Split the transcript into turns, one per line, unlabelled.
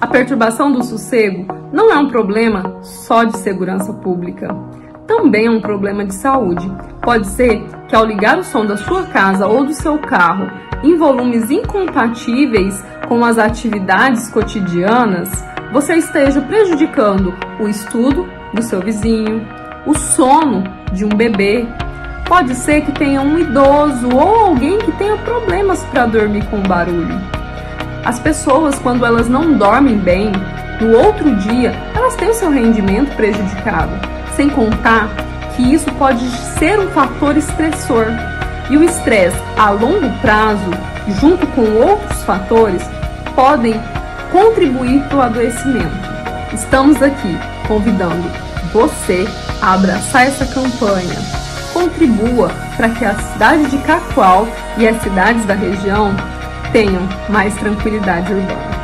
perturbação do sossego não é um problema só de segurança pública. Também é um problema de saúde. Pode ser que ao ligar o som da sua casa ou do seu carro em volumes incompatíveis com as atividades cotidianas, você esteja prejudicando o estudo do seu vizinho, o sono de um bebê. Pode ser que tenha um idoso ou alguém que tenha problemas para dormir com barulho. As pessoas, quando elas não dormem bem, no outro dia elas têm o seu rendimento prejudicado, sem contar que isso pode ser um fator estressor. E o estresse a longo prazo, junto com outros fatores, podem contribuir para o adoecimento. Estamos aqui convidando você a abraçar essa campanha. Contribua para que a cidade de Cacoal e as cidades da região tenham mais tranquilidade urbana.